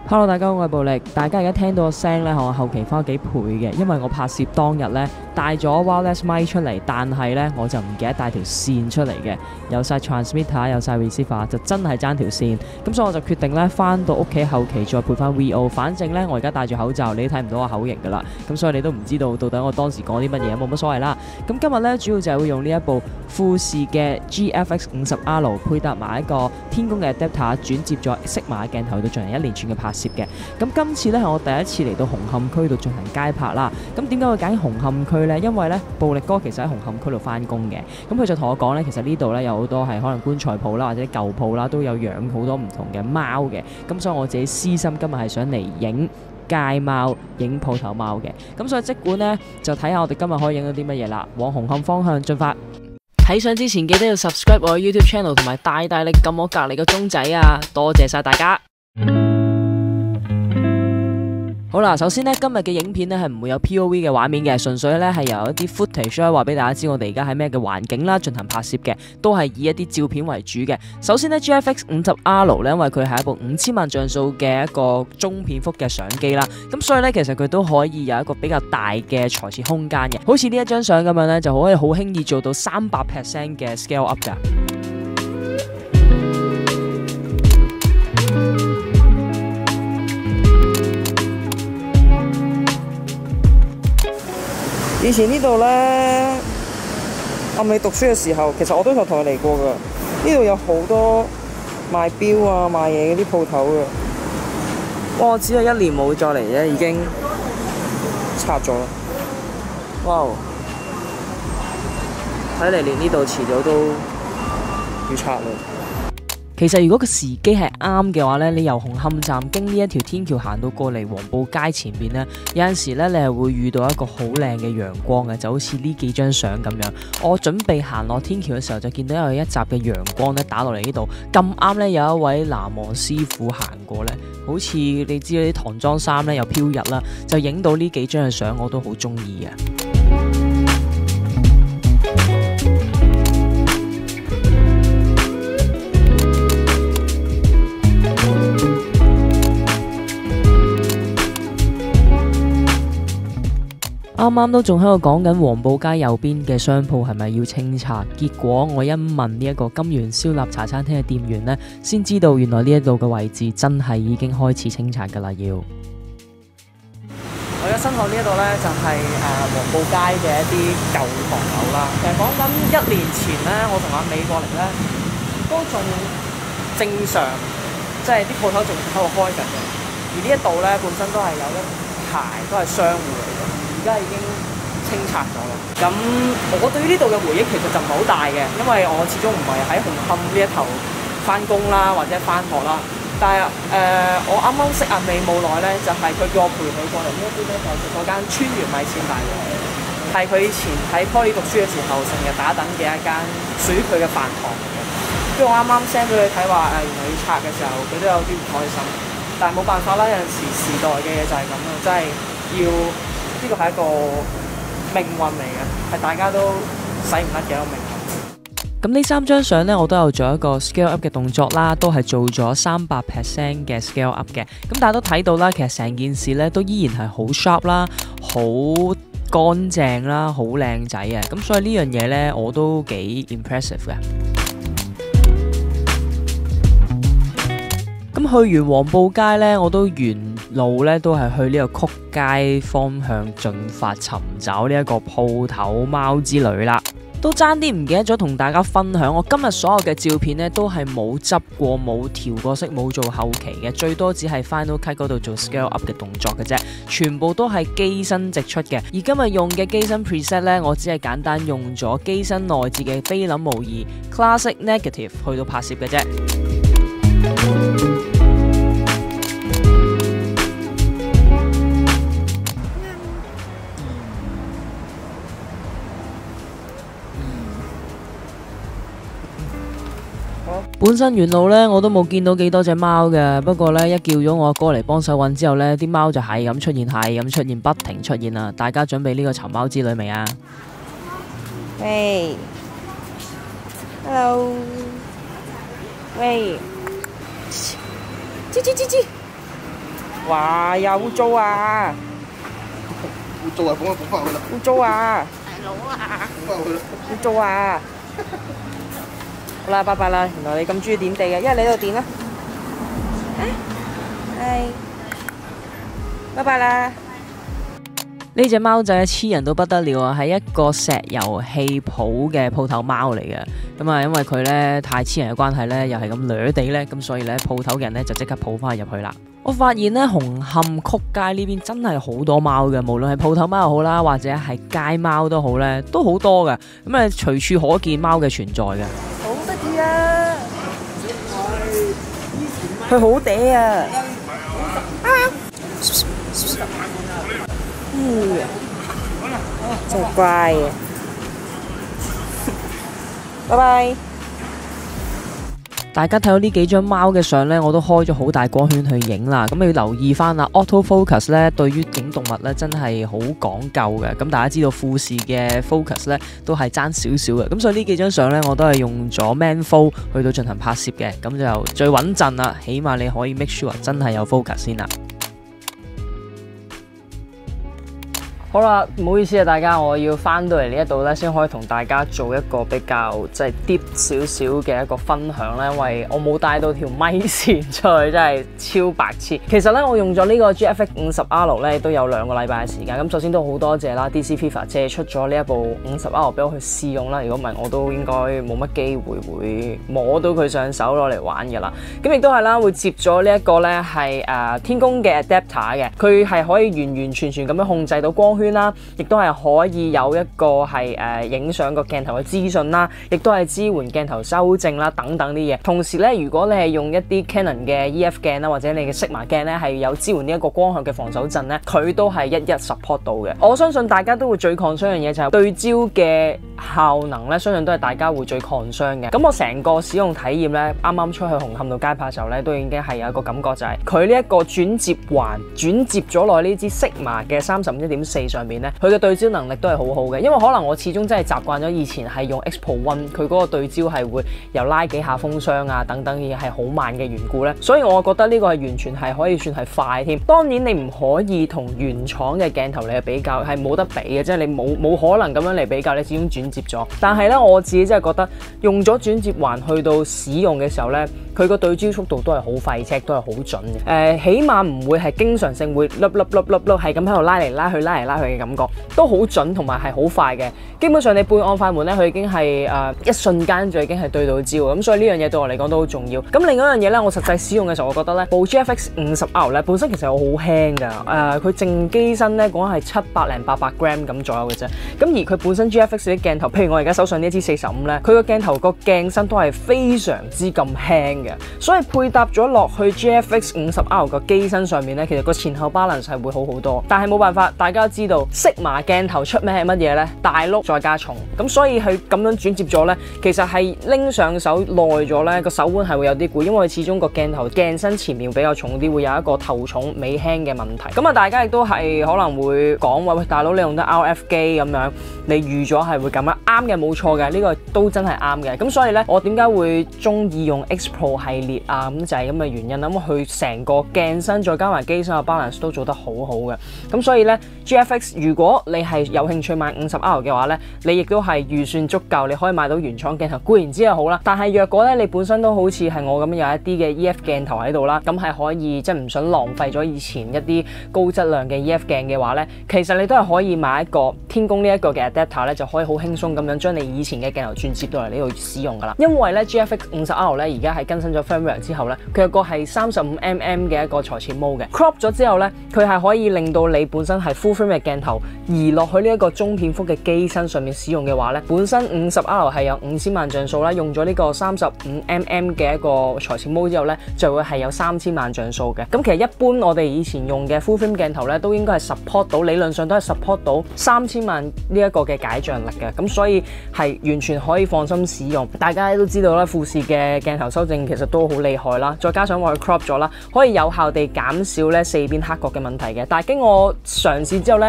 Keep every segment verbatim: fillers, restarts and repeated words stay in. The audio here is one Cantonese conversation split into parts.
Hello， 大家好，我係暴力。大家而家聽到個聲咧，我後期翻咗幾倍嘅，因為我拍攝當日咧帶咗 wireless mic 出嚟，但係咧我就唔記得帶條線出嚟嘅，有晒 transmitter， 有晒 receiver， 就真係爭條線。咁所以我就決定咧翻到屋企後期再配翻 V O。反正咧我而家戴住口罩，你都睇唔到我口型噶啦。咁所以你都唔知道到底我當時講啲乜嘢，冇乜所謂啦。咁今日咧主要就係會用呢一部富士嘅 G F X 五十 R 配搭埋一個天宮嘅 adapter， 轉接咗 Sigma 鏡頭度進行一連串嘅拍攝嘅。咁今次咧係我第一次嚟到紅磡區度進行街拍啦。咁點解會揀紅磡區呢？因為咧暴力哥其實喺紅磡區度翻工嘅。咁佢就同我講咧，其實呢度咧有好多係可能棺材鋪啦，或者舊鋪啦，都有養好多唔同嘅貓嘅。咁所以我自己私心今日係想嚟影街貓、影鋪頭貓嘅。咁所以即管呢，就睇下我哋今日可以影到啲乜嘢啦。往紅磡方向進發。睇相之前記得要 subscribe 我嘅 YouTube channel 同埋大大力撳我隔離個鐘仔啊！多謝晒大家。好啦，首先呢，今日嘅影片呢係唔會有 P O V 嘅畫面嘅，純粹呢係由一啲 footage 咧話俾大家知我哋而家喺咩嘅環境啦進行拍攝嘅，都係以一啲照片為主嘅。首先呢 G F X 五十 R 呢，因為佢係一部五千萬像素嘅一個中片幅嘅相機啦，咁所以呢，其實佢都可以有一個比較大嘅裁切空間嘅，好似呢一張相咁樣呢，就可以好輕易做到三百 percent 嘅 scale up 噶。 以前呢度呢，我未讀書嘅時候，其實我都有同佢嚟過噶。呢度有好多賣錶啊、賣嘢嗰啲鋪頭噶。哇！只係一年冇再嚟啫，已經拆咗啦。哇！睇嚟連呢度遲早都要拆啦。 其實如果個時機係啱嘅話呢，你由紅磡站經呢一條天橋行到過嚟黃埔街前邊呢，有陣時呢，你係會遇到一個好靚嘅陽光嘅，就好似呢幾張相咁樣。我準備行落天橋嘅時候，就見到有一集嘅陽光呢打落嚟呢度，咁啱呢，有一位南無師傅行過呢，好似你知啲唐裝衫呢又飄逸啦，就影到呢幾張嘅相，我都好中意嘅。啱啱都仲喺度講緊黃埔街右邊嘅商鋪係咪要清拆，結果我一問呢一個金源燒臘茶餐廳嘅店員呢，先知道原來呢一度嘅位置真係已經開始清拆噶啦。要我而家身後呢一度呢，就係誒黃埔街嘅一啲舊唐樓啦。其實講緊一年前呢，我同阿美過嚟呢，都仲正常，即係啲鋪頭仲喺度開緊嘅。而呢一度呢，本身都係有一排都係商戶嚟嘅。而家已經清拆咗啦。咁我對於呢度嘅回憶其實就唔係好大嘅，因為我始終唔係喺紅磡呢一頭翻工啦，或者翻學啦。但係誒、呃，我啱啱識阿美冇耐咧，就係、是、佢叫我陪佢過嚟呢一邊咧，就係嗰間川原米線大王，係佢以前喺 Poly 讀書嘅時候成日打等嘅一間屬於佢嘅飯堂嚟嘅。跟住我啱啱 send 俾佢睇話誒，原來要拆嘅時候，佢都有啲唔開心。但係冇辦法啦，有陣時時代嘅嘢就係咁啦，真係要。呢個係一個命運嚟嘅，係大家都使唔甩嘅一個命運。 咁呢三張相呢，我都有做一個 scale up 嘅動作啦，都係做咗三百 percent 嘅 scale up 嘅。咁大家都睇到啦，其實成件事呢都依然係好 sharp 啦，好乾淨啦，好靚仔啊！咁所以呢樣嘢呢，我都幾 impressive 嘅。咁去完黃埔街呢，我都沿路呢都係去呢個曲街方向進發尋找呢一個鋪頭貓之旅啦。都爭啲唔記得咗同大家分享，我今日所有嘅照片呢都係冇執過、冇調過色、冇做後期嘅，最多只係 Final Cut 嗰度做 scale up 嘅動作嘅啫，全部都係機身直出嘅。而今日用嘅機身 preset 呢，我只係簡單用咗機身內置嘅菲林模擬 Classic Negative 去到拍攝嘅啫。本身沿路呢，我都冇見到幾多隻貓嘅，不過呢，一叫咗我阿哥嚟幫手揾之後呢，啲貓就係咁出現，係咁出現，不停出現啦。大家準備呢個尋貓之旅未啊？ 喂 ，Hello，喂，吱吱吱吱， 哇！又污糟啊！ 污糟啊，幫我補翻佢啦。 污糟啊！ 大佬啊！ 補翻佢啦。 污糟啊！好啦，拜拜啦！原來你咁中意點地嘅，一係你喺度點啦。係，拜拜啦！ 呢隻貓仔黐人到不得了啊，係一個石油氣鋪嘅鋪頭貓嚟嘅。咁啊，因為佢咧太黐人嘅關係咧，又係咁掠地咧，咁所以咧鋪頭嘅人咧就即刻抱翻入去啦。我發現咧紅磡曲街呢邊真係好多貓嘅，無論係鋪頭貓又好啦，或者係街貓都好咧，都好多嘅。咁啊，隨處可見貓嘅存在嘅。 好得意啊！佢好嗲啊！嗯，真係乖嘅。拜拜。 大家睇到呢幾張貓嘅相呢，我都開咗好大光圈去影啦。咁你要留意翻啦 ，auto focus 呢對於影動物呢真係好講究嘅。咁大家知道富士嘅 focus 呢都係爭少少嘅。咁所以呢幾張相呢，我都係用咗 ManFo 去到進行拍攝嘅。咁就最穩陣啦，起碼你可以 make sure 真係有 focus 先啦。 好啦，唔好意思啊，大家，我要翻到嚟呢一度咧，先可以同大家做一個比較即係 deep 少少嘅一個分享咧，因為我冇帶到條咪線出去，真係超白痴。其實咧，我用咗呢個 G F X 五十 R 咧，都有兩個禮拜嘅時間。咁首先都好多謝啦 D C FIFA 借出咗呢一部五十 R 俾我去試用啦。如果唔係，我都應該冇乜機會會摸到佢上手攞嚟玩㗎啦。咁亦都係啦，會接咗呢一個咧係誒天宮嘅 adapter 嘅，佢係可以完完全全咁樣控制到光圈啦，亦都係可以有一個係誒影相個鏡頭嘅資訊啦，亦都係支援鏡頭修正啦等等啲嘢。同時咧，如果你係用一啲 Canon 嘅 E F 鏡啦，或者你嘅 Sigma 鏡咧係有支援呢一個光學嘅防手震咧，佢都係一一 support 到嘅。我相信大家都會最 concern 一樣嘢就係對焦嘅效能咧，相信都係大家會最 concern 嘅。咁我成個使用體驗咧，啱啱出去紅磡度街拍嘅時候咧，都已經係有一個感覺就係佢呢一個轉接環轉接咗落呢支 Sigma 嘅三十五一點四上面咧，佢嘅對焦能力都係好好嘅。因為可能我始終真係習慣咗以前係用 X Pro One，佢嗰個對焦係會由拉幾下風箱啊等等嘅嘢係好慢嘅緣故咧，所以我覺得呢個係完全係可以算係快添。當然你唔可以同原廠嘅鏡頭嚟比較，係冇得比嘅，即係你冇冇可能咁樣嚟比較，你始終轉接咗。但係咧，我自己真係覺得用咗轉接環去到使用嘅時候咧，佢個對焦速度都係好快尺，都係好準嘅。誒、呃，起碼唔會係經常性會粒粒粒粒粒係咁喺度拉嚟拉去拉嚟拉去嘅感覺，都好準同埋係好快嘅。基本上你背按快門咧，佢已經係誒、呃、一瞬間就已經係對到焦，咁所以呢樣嘢對我嚟講都好重要。咁另外一樣嘢咧，我實際使用嘅時候，我覺得咧部 G F X 五十 R 咧本身其實好輕㗎，誒、呃、佢淨機身咧講係七百零八百 gram 咁左右嘅啫。咁而佢本身 G F X 啲鏡頭，譬如我而家手上呢一支四十五咧，佢個鏡頭個鏡身都係非常之咁輕嘅，所以配搭咗落去 G F X 五十 R 個機身上面咧，其實個前後 balance 係會好好多。但係冇辦法，大家都知道 Sigma 鏡頭出名係乜嘢咧？大碌再加重，咁所以佢咁樣轉接咗咧，其實係拎上手耐咗咧，個手腕係會有啲攰，因為始終個鏡頭鏡身前面比較重啲，會有一個頭重尾輕嘅問題。咁啊，大家亦都係可能會講話喂，大佬你用得 R F 機咁樣，你預咗係會咁啊？啱嘅，冇錯嘅，呢個都真係啱嘅。咁所以咧，我點解會中意用 X Pro 系列啊？咁就係咁嘅原因啦。咁佢成個鏡身再加埋機身嘅 balance 都做得好好嘅。咁所以咧 ，G F X 如果你係有興趣買五十 R 嘅話咧，你亦都係預算足夠，你可以買到原廠鏡頭，固然之係好啦。但係若果咧你本身都好似係我咁有一啲嘅 E F 鏡頭喺度啦，咁係可以即係唔想浪費咗以前一啲高質量嘅 E F 鏡嘅話咧，其實你都係可以買一個天宮呢一個嘅 adapter 咧，就可以好輕鬆咁樣將你以前嘅鏡頭轉接到嚟呢度使用噶啦。因為咧 G F X 五十 R 咧而家係更新咗 firmware 之後咧，佢有個係三十五 mm 嘅一個裁切 mode 嘅 crop 咗之後咧，佢係可以令到你本身係 full frame 嘅鏡頭移落去呢一個中片幅嘅機身上面使用嘅話咧，本身五十 R 係有五千萬像素啦，用咗呢個三十五 mm 嘅一個裁切 mode 之後咧，就會係有三千萬像素嘅。咁其實一般我哋以前用嘅 full frame 鏡頭咧，都應該係 support 到，理論上都係 support 到三千萬呢一個嘅解像力嘅。咁所以係完全可以放心使用。大家都知道啦，富士嘅鏡頭修正其實都好厲害啦，再加上我去 crop 咗啦，可以有效地減少咧四邊黑角嘅問題嘅。但係經我嘗試之後咧，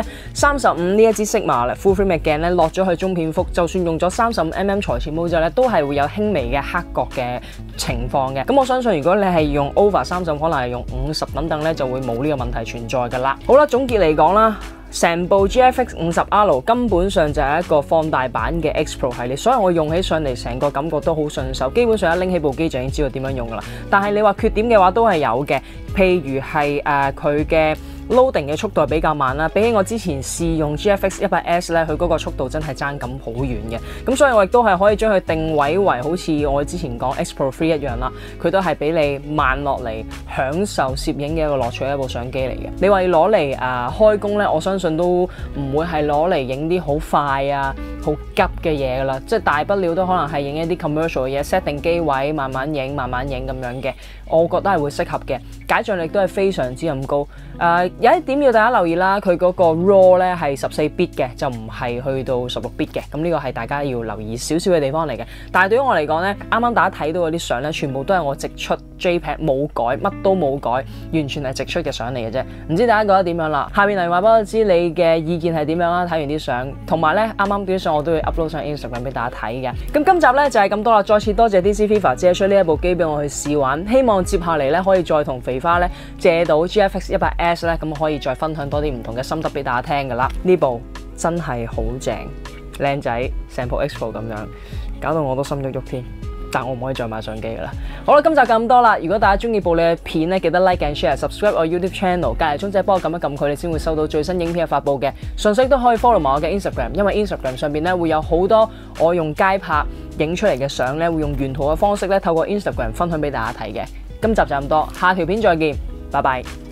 三十五呢一支 Sigma Full Frame 嘅鏡咧落咗去中片幅，就算用咗三十五 mm 裁切 mode 之後咧，都係會有輕微嘅黑角嘅情況嘅。咁我相信如果你係用 over 三十，可能係用五十等等咧，就會冇呢個問題存在㗎啦。好啦，總結嚟講啦。成部 G F X 五十 R 根本上就係一個放大版嘅 X Pro 系列，所以我用起上嚟成個感覺都好順手，基本上一拎起部機就已經知道點樣用㗎啦。但係你話缺點嘅話都係有嘅，譬如係誒佢嘅 loading 嘅速度比較慢啦，比起我之前試用 G F X 一百 S 咧，佢嗰個速度真係爭咁好遠嘅。咁所以我亦都係可以將佢定位為好似我之前講 X Pro 三一樣啦，佢都係俾你慢落嚟享受攝影嘅一個樂趣嘅一部相機嚟嘅。你話要攞嚟誒開工咧，我相信都唔會係攞嚟影啲好快啊、好急嘅嘢噶啦，即係大不了都可能係影一啲 commercial 嘅嘢 ，set 定機位慢慢影、慢慢影咁樣嘅，我覺得係會適合嘅。解像力都係非常之咁高。誒、呃、有一點要大家留意啦，佢嗰個 raw 咧係十四 bit 嘅，就唔係去到十六 bit 嘅。咁呢個係大家要留意少少嘅地方嚟嘅。但係對於我嚟講咧，啱啱大家睇到嗰啲相咧，全部都係我直出 JPEG 冇改，乜都冇改，完全係直出嘅相嚟嘅啫。唔知大家覺得點樣啦？下面嚟話俾我知你嘅意見係點樣啦？睇完啲相，同埋咧啱啱啲相我都會 upload 上 Instagram 俾大家睇嘅。咁今集咧就係咁多啦，再次多謝 D C Viva 借出呢一部機俾我去試玩，希望接下嚟咧可以再同肥花咧借到 G F X 一百 S 咧，咁可以再分享多啲唔同嘅心得俾大家聽噶啦。呢部真係好正，靚仔，成部 X Pro 咁樣，搞到我都心喐喐添。但我唔可以再買相機噶啦。好啦，今集咁多啦。如果大家中意部你嘅片咧，記得 like and share，subscribe 我 YouTube channel， 隔離鐘仔幫我撳一撳佢，你先會收到最新影片嘅發布嘅。順勢都可以 follow 埋我嘅 Instagram， 因為 Instagram 上邊咧會有好多我用街拍影出嚟嘅相咧，會用原圖嘅方式咧透過 Instagram 分享俾大家睇嘅。今集就咁多，下條片再見，拜拜。